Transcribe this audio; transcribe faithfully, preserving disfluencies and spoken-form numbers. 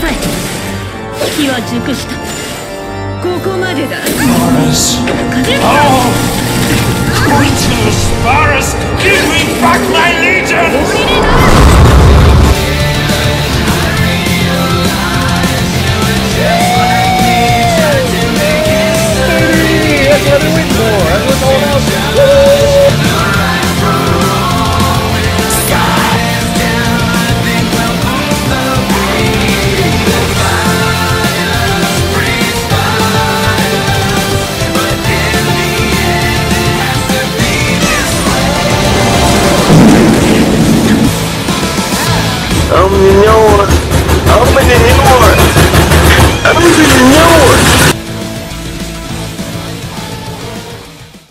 さい。気は熟した。ここまでだ。 Varus! Oh! Coitus! Varus! Give me back my legions!